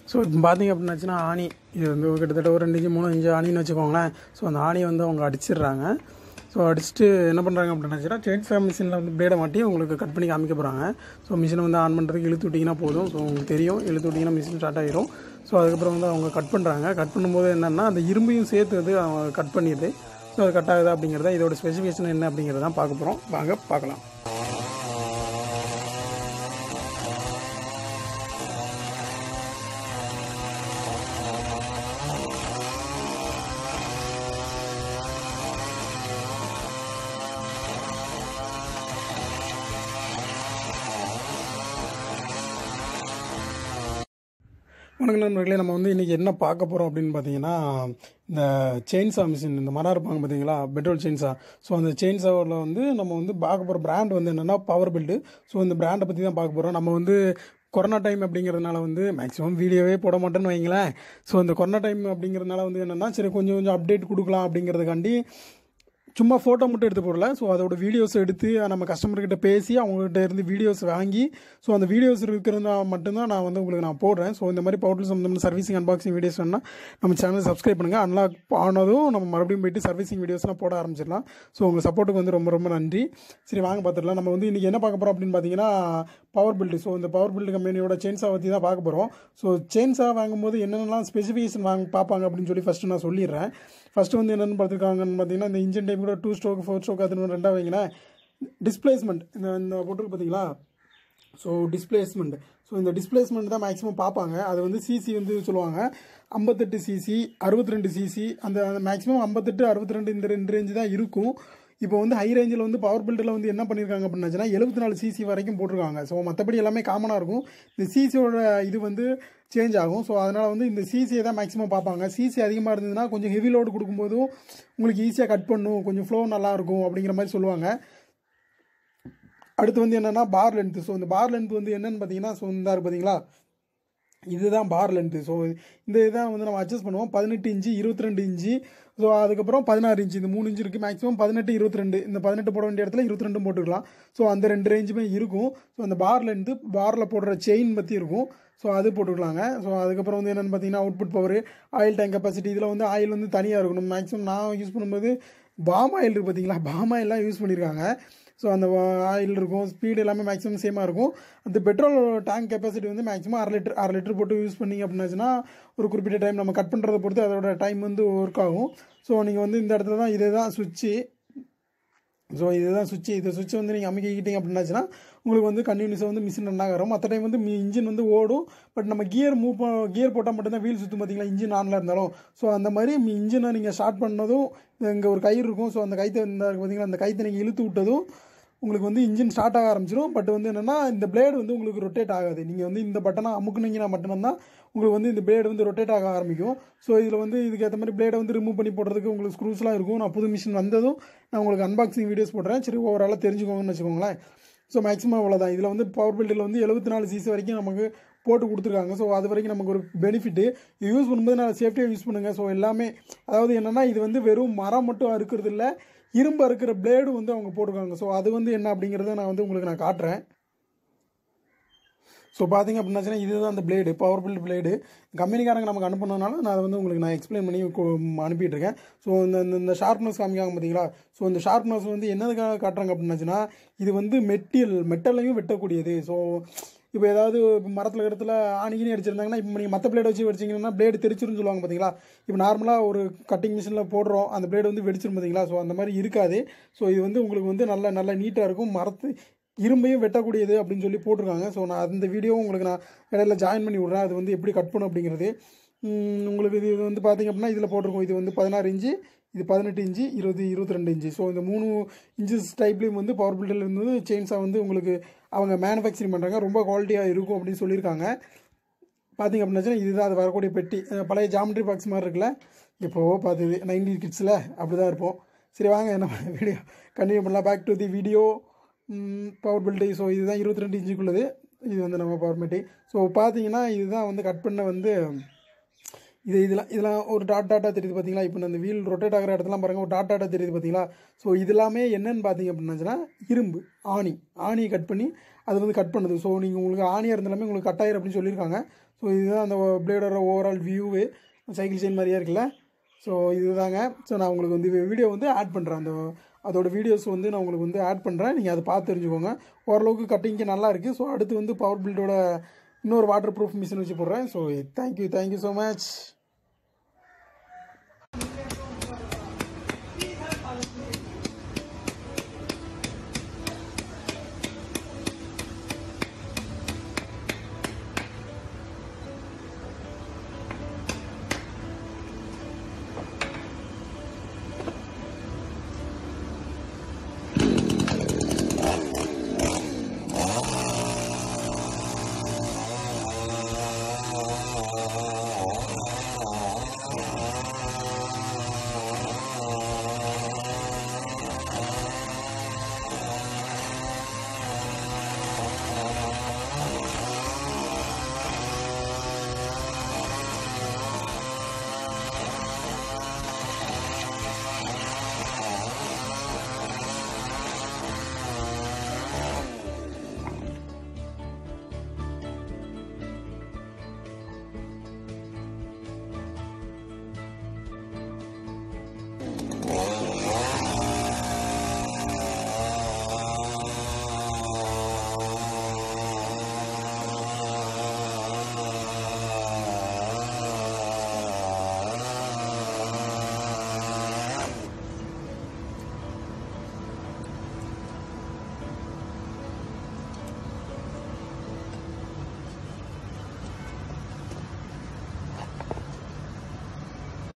So இப்போ பார்த்திங்க அப்படின்னாச்சுன்னா ஆணி இது வந்து கிட்டத்தட்ட ஒரு 2 இன்ச்சு 3 இன்ச்சு ஆணின்னு வச்சுக்கோங்களேன். ஸோ அந்த ஆணியை வந்து அவங்க அடிச்சிடுறாங்க. ஸோ அடிச்சுட்டு என்ன பண்ணுறாங்க அப்படின்னாச்சுன்னா செயின்ஸா மிஷினில் வந்து பிளேடை மாட்டி உங்களுக்கு கட் பண்ணி காமிக்க போகிறாங்க. ஸோ மிஷினை வந்து ஆன் பண்ணுறதுக்கு இழுத்து விட்டிங்கன்னா போதும். ஸோ உங்களுக்கு தெரியும், இழுத்து விட்டிங்கன்னா மிஷின் ஸ்டார்ட் ஆகிரும். ஸோ அதுக்கப்புறம் வந்து அவங்க கட் பண்ணுறாங்க. கட் பண்ணும்போது என்னென்னா அந்த இரும்பையும் சேர்த்து வந்து அவங்க கட் பண்ணிடுது. ஸோ அது கட் ஆகுதா அப்படிங்கிறத இதோட ஸ்பெசிஃபிகேஷன் என்ன அப்படிங்கிறத தான் பார்க்க போகிறோம். வாங்க பார்க்கலாம். வணக்கம் நண்பர்களே, நம்ம வந்து இன்றைக்கி என்ன பார்க்க போகிறோம் அப்படின்னு பார்த்தீங்கன்னா, இந்த செயின்ஸா மிஷின், இந்த மரம் இருப்பாங்க பார்த்தீங்களா, பெட்ரோல் செயின்ஸா. ஸோ அந்த செயின்ஸாவில் வந்து நம்ம வந்து பார்க்க போகிற பிராண்ட் வந்து என்னென்னா பவர் பில்டு. ஸோ இந்த பிராண்டை பற்றி தான் பார்க்க போகிறோம். நம்ம வந்து கொரோனா டைம் அப்படிங்கிறதுனால வந்து மேக்ஸிமம் வீடியோவே போட மாட்டேன்னு வைங்களேன். ஸோ இந்த கொரோனா டைம் அப்படிங்கிறதுனால வந்து என்னென்னா சரி கொஞ்சம் அப்டேட் கொடுக்கலாம் அப்படிங்கிறதுக்காண்டி சும்மா ஃபோட்டோ மட்டும் எடுத்து போடல. ஸோ அதோட வீடியோஸ் எடுத்து நம்ம கஸ்டமர்கிட்ட பேசி அவங்ககிட்ட இருந்து வீடியோஸ் வாங்கி, ஸோ அந்த வீடியோஸ் இருக்கிறதா மட்டும்தான் நான் வந்து உங்களுக்கு போடுறேன். ஸோ இந்த மாதிரி பவர் சம்மந்தமான சர்வீசிங் அன்பாக்சிங் வீடியோஸ் வேணால் நம்ம சேனல் சப்ஸ்கிரைப் பண்ணுங்கள். அன்லாக் ஆனதும் நம்ம மறுபடியும் போய்ட்டு சர்வீசிங் வீடியோஸ்லாம் போட ஆரம்பிச்சிடலாம். ஸோ உங்கள் சப்போர்ட்டுக்கு வந்து ரொம்ப ரொம்ப நன்றி. சரி வாங்க பார்த்துடலாம். நம்ம வந்து இன்றைக்கி என்ன பார்க்க போகிறோம் அப்படின்னு பார்த்தீங்கன்னா பவர் பில்டு. ஸோ இந்த பவர் பில்டு கம்பெனியோட செயின்ஸா பற்றி தான் பார்க்க போகிறோம். ஸோ செயின்ஸா வாங்கும்போது என்னென்னலாம் ஸ்பெசிஃபிகேஷன் பார்ப்பாங்க அப்படின்னு சொல்லி ஃபஸ்ட்டு நான் சொல்லிடுறேன். ஃபஸ்ட்டு வந்து என்னென்னு பார்த்துருக்காங்கன்னு பார்த்தீங்கன்னா, இந்த இன்ஜின் டைப் கூட 2 ஸ்ட்ரோக் 4 ஸ்ட்ரோக் அது ரெண்டாக வைங்கன்னா டிஸ்பிளேஸ்மெண்ட் இந்த போட்டுருக்கு பார்த்தீங்களா. ஸோ டிஸ்பிளேஸ்மெண்ட், ஸோ இந்த டிஸ்பிளேஸ்மெண்ட் தான் மேக்ஸிமம் பார்ப்பாங்க. அது வந்து சிசி வந்து சொல்லுவாங்க 58 சிசி 62 சிசி, அந்த மேக்ஸிமம் 58 62 இந்த 2 ரேஞ்சு தான் இருக்கும். இப்போ வந்து ஹை ரேஞ்சில் வந்து பவர் பில்டில் வந்து என்ன பண்ணியிருக்காங்க அப்படின்னாச்சுன்னா 74 சிசி வரைக்கும் போட்டிருக்காங்க. ஸோ மற்றபடி எல்லாமே காமனாக இருக்கும். இந்த சிசியோட இது வந்து சேஞ்ச் ஆகும். ஸோ அதனால் வந்து இந்த சிசியை தான் மேக்ஸிமம் பார்ப்பாங்க. சிசி அதிகமாக இருந்ததுன்னா கொஞ்சம் ஹெவி லோடு கொடுக்கும்போதும் உங்களுக்கு ஈஸியாக கட் பண்ணும், கொஞ்சம் ஃப்ளோ நல்லாயிருக்கும் அப்படிங்கிற மாதிரி சொல்லுவாங்க. அடுத்து வந்து என்னென்னா பார் லென்த்து. ஸோ இந்த பார் லென்த் வந்து என்னென்னு பார்த்தீங்கன்னா, ஸோ இந்த இருக்குது பார்த்தீங்களா, இதுதான் பார் லென்த்து. ஸோ இந்த இதான் வந்து நம்ம அட்ஜஸ்ட் பண்ணுவோம். 18 இன்ச்சு 22 இன்ச்சு, ஸோ அதுக்கப்புறம் 16 இன்ச்சு, இந்த 3 இன்ச்சு இருக்குது. மேக்ஸிமம் 18 22, இந்த 18 போட வேண்டிய இடத்துல 22 போட்டுக்கலாம். ஸோ அந்த 2 ரேஞ்சுமே இருக்கும். ஸோ அந்த பார் லென்த்து, பாரில் போடுற செயின் பற்றி இருக்கும். ஸோ அது போட்டுக்கலாங்க. ஸோ அதுக்கப்புறம் வந்து என்னென்னு பார்த்தீங்கன்னா output power, oil tank capacity. இதில் வந்து ஆயில் வந்து தனியாக இருக்கணும். மேக்ஸிமம் நான் யூஸ் பண்ணும்போது பாம் ஆயில் இருக்குது பார்த்தீங்களா, பாம் ஆயிலெலாம் யூஸ் பண்ணியிருக்காங்க. ஸோ அந்த ஆயில் இருக்கும், ஸ்பீடு எல்லாமே மேக்ஸிமம் சேமாக இருக்கும். அந்த பெட்ரோல் டேங்க் கெப்பாசிட்டி வந்து மேக்ஸிமம் அரை லிட்டர் போட்டு யூஸ் பண்ணிங்க அப்படின்னாச்சுன்னா ஒரு குறிப்பிட்ட டைம் நம்ம கட் பண்ணுறதை பொறுத்து அதோட டைம் வந்து ஒர்க் ஆகும். ஸோ நீங்கள் வந்து இந்த இடத்துல தான் இதுதான் சுவிட்சு. ஸோ இதுதான் சுவிட்சு. இந்த சுவிட்சை வந்து நீங்கள் அமைக்கிட்டீங்க அப்படின்னாச்சுன்னா உங்களுக்கு வந்து கண்டினியூஸாக வந்து மிஷின் ரன்னாக வரும். மற்ற டைம் வந்து இன்ஜின் வந்து ஓடும். பட் நம்ம கியர் போட்டால் மட்டும்தான் வீல் சுற்றும் பார்த்தீங்களா, இன்ஜின் ஆனில் இருந்தாலும். ஸோ அந்த மாதிரி இன்ஜினை நீங்கள் ஸ்டார்ட் பண்ணதும் இங்கே ஒரு கயிறு இருக்கும். ஸோ அந்த கைத்தை பார்த்தீங்களா, அந்த கைத்தை நீங்கள் இழுத்து விட்டதும் உங்களுக்கு வந்து இன்ஜின் ஸ்டார்ட் ஆக ஆரம்பிச்சிடும். பட் வந்து என்னென்னா இந்த பிளேடு வந்து உங்களுக்கு ரொட்டேட் ஆகாது. நீங்கள் வந்து இந்த பட்டனை அமுக்குனீங்கன்னா மட்டும்தான் உங்களுக்கு வந்து இந்த பிளேடு வந்து ரொட்டேட் ஆக ஆரம்பிக்கும். ஸோ இதில் வந்து இதுக்கேற்ற மாதிரி பிளேடை வந்து ரிமூவ் பண்ணி போடுறதுக்கு உங்களுக்கு ஸ்க்ரூஸ்லாம் இருக்கும். நான் புது மிஷின் வந்ததும் நான் உங்களுக்கு அன்பாக்சிங் வீடியோஸ் போடுறேன். சரி ஓவராலாக தெரிஞ்சுக்கோங்கன்னு வச்சுக்கோங்களேன். ஸோ மேக்ஸிமம் அவ்வளோதான். இதில் வந்து பவர் பில்டில் வந்து 74 சிசி வரைக்கும் நமக்கு போட்டு கொடுத்துருக்காங்க. ஸோ அது வரைக்கும் நமக்கு ஒரு பெனிஃபிட்டு. இது யூஸ் பண்ணும்போது நான் சேஃப்டியாக யூஸ் பண்ணுங்கள். ஸோ எல்லாமே அதாவது என்னென்னா இது வந்து வெறும் மரம் மட்டும் அறுக்கிறது இல்லை, இரும்பு அறுக்கிற பிளேடு வந்து அவங்க போட்டுருக்காங்க. ஸோ அது வந்து என்ன அப்படிங்கிறத நான் வந்து உங்களுக்கு நான் காட்டுறேன். ஸோ பார்த்தீங்க அப்படின்னாச்சுன்னா இதுதான் அந்த பிளேடு, பவர் பில்டு பிளேடு. கம்பெனிக்காரங்க நமக்கு அனுப்புனதுனால நான் அதை வந்து உங்களுக்கு நான் எக்ஸ்பிளைன் பண்ணி அனுப்பிட்டுருக்கேன். ஸோ இந்த ஷார்ப்னஸ் காமிக்காங்க பார்த்தீங்களா. ஸோ இந்த ஷார்ப்னஸ் வந்து என்னதுக்காக காட்டுறாங்க அப்படின்னாச்சுன்னா இது வந்து மெட்டலையும் வெட்டக்கூடியது. ஸோ இப்போ ஏதாவது மரத்தில் இடத்துல ஆணிக்கினே அடிச்சிருந்தாங்கன்னா இப்போ நீங்கள் மற்ற பிளேட் வச்சு வெடிச்சிங்கன்னா பிளேடு தெரிச்சிருன்னு சொல்லுவாங்க பார்த்தீங்களா. இப்போ நார்மலாக ஒரு கட்டிங் மிஷினில் போடுறோம், அந்த பிளேடு வந்து வெடிச்சிரும் பார்த்தீங்களா. ஸோ அந்த மாதிரி இருக்காது. ஸோ இது வந்து உங்களுக்கு வந்து நல்லா நீட்டாக இருக்கும். இரும்பையும் வெட்டக்கூடியது அப்படின்னு சொல்லி போட்டிருக்காங்க. ஸோ நான் அந்த வீடியோவும் உங்களுக்கு நான் இடையில ஜாயின் பண்ணி விட்றேன். அது வந்து எப்படி கட் பண்ணும் அப்படிங்கிறது உங்களுக்கு இது வந்து பார்த்திங்க அப்படின்னா இதில் போட்டிருக்கோம். இது வந்து 16 இன்ச்சு, இது 18 இன்ச்சு, 22 இன்ச்சு. ஸோ இந்த 3 இன்ச்சஸ் டைப்லேயும் வந்து பவர் பில்டில் இருந்து செயின்ஸா வந்து உங்களுக்கு அவங்க மேனுஃபேக்சரிங் பண்ணுறாங்க. ரொம்ப குவாலிட்டியாக இருக்கும் அப்படின்னு சொல்லியிருக்காங்க. பார்த்திங்க அப்படின்னா இதுதான் அது வரக்கூடிய பெட்டி. பழைய ஜாமெட்ரி பாக்ஸ் மாதிரி இருக்குல்ல, இப்போது பார்த்தது 90 கிட்ஸில் அப்படி தான் இருப்போம். சரி வாங்க என்ன வீடியோ கண்டினியூ பண்ணலாம். Back to the video. Power build. So இதுதான் 22 இன்ச்சுக்குள்ளது. இது வந்து நம்ம பவர் மெட்டி. ஸோ பார்த்தீங்கன்னா இதுதான் வந்து கட் பண்ண வந்து இதெல்லாம் ஒரு டாட்டாக தெரியுது பார்த்தீங்களா? இப்போ அந்த வீல் ரொட்டேட் ஆகிற இடத்துலாம் பாருங்கள், ஒரு டாட்டாக தெரியுது பார்த்தீங்களா? ஸோ இதெல்லாமே என்னென்னு பார்த்தீங்க அப்படின்னாச்சுன்னா இரும்பு ஆணியை கட் பண்ணி அது வந்து கட் பண்ணுது. ஸோ நீங்கள் உங்களுக்கு ஆணியாக இருந்தாலுமே உங்களுக்கு கட் ஆயிரும் அப்படின்னு சொல்லியிருக்காங்க. ஸோ இதுதான் அந்த பிளேடோட ஓவரால் வியூவு. சைக்கிள் செயின் மாதிரியே இருக்குல்ல. ஸோ இதுதாங்க. ஸோ நான் உங்களுக்கு வந்து வீடியோ வந்து ஆட் பண்ணுறேன். அதோட வீடியோஸ் வந்து நான் உங்களுக்கு வந்து ஆட் பண்ணுறேன். நீங்கள் அதை பார்த்து தெரிஞ்சுக்கோங்க. ஓரளவுக்கு கட்டிங்க்கு நல்லா இருக்குது. ஸோ அடுத்து வந்து பவர் பில்டோட இன்னொரு வாட்டர் ப்ரூஃப் மிஷின் வச்சு போடுறேன். So thank you so much.